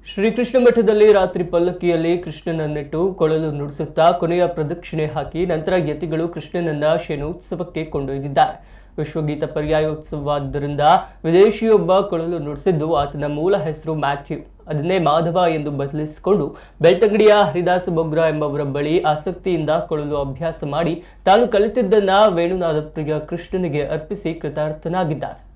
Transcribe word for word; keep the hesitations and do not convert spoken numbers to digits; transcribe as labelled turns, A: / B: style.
A: ಶ್ರೀಕೃಷ್ಣ ಮಠದಲ್ಲಿ ರಾತ್ರಿ ಪಲ್ಲಕ್ಕಿಯಲ್ಲಿ ಕೃಷ್ಣನನ್ನಿಟ್ಟು ಕೊಳಲು ನುಡಿಸುತ್ತಾ ಕೊನೆಯ ಪ್ರದಕ್ಷಿಣೆ ಹಾಕಿ ನಂತರ ಯತಿಗಳು ಕೃಷ್ಣನನ್ನ ಶಯನೋತ್ಸವಕ್ಕೆ ಕೊಂಡೊಯ್ದಿದ್ದಾರೆ. ವಿಶ್ವಗೀತ ಪರ್ಯಾಯೋತ್ಸವವಾದ್ದರಿಂದ ವಿದೇಶಿಯೊಬ್ಬ ಕೊಳಲು ನುಡಿಸಿದ್ದು ಆತನ ಮೂಲ ಹೆಸರು ಮ್ಯಾಥ್ಯೂ. ಅದನ್ನೇ ಮಾಧವ ಎಂದು ಬದಲಿಸಿಕೊಂಡು ಬೆಳ್ತಂಗಡಿಯ ಹರಿದಾಸ ಬೊಗ್ರ ಎಂಬವರ ಬಳಿ ಆಸಕ್ತಿಯಿಂದ ಕೊಳಲು ಅಭ್ಯಾಸ ಮಾಡಿ ತಾನು ಕಲಿತಿದ್ದನ್ನ ವೇಣುನಾದ ಪ್ರಿಯ ಕೃಷ್ಣನಿಗೆ ಅರ್ಪಿಸಿ ಕೃತಾರ್ಥನಾಗಿದ್ದಾರೆ.